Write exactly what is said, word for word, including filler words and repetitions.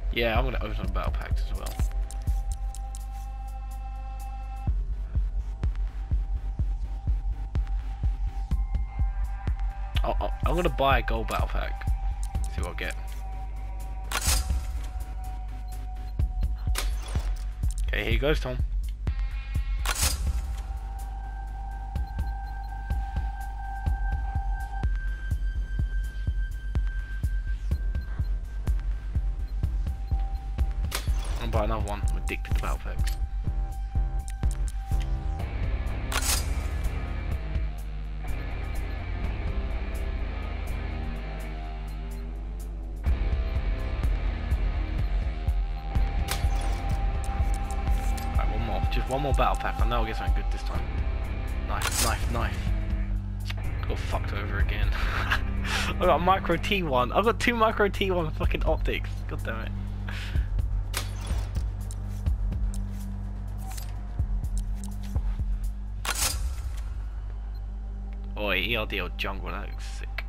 Yeah, I'm gonna open some battle packs as well. Oh, oh, I'm gonna buy a gold battle pack. See what I get. Okay, here goes Tom. I'm gonna buy another one. I'm addicted to battle packs. Just one more battle pack. I know I'll get something good this time. Knife, knife, knife. Got fucked over again. I got a micro T one. I've got two micro T one fucking optics. God damn it. Oh, E R D L jungle. That looks sick.